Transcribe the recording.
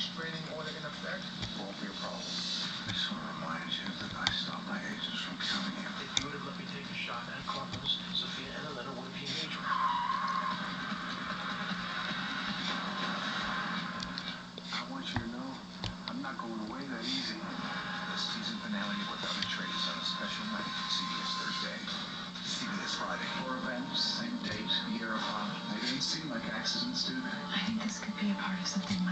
restraining order in effect, won't be a problem. I just want to remind you that I stopped my agents from killing you. If you would have let me take a shot at Carlos, Sophia, and Elena would have been major. I want you to know, I'm not going away that easy. The season finale of Without a Trace on a special night, CBS Thursday, CBS Friday. 4 events, same date, year apart. They didn't seem like accidents, do they? I think this could be a part of something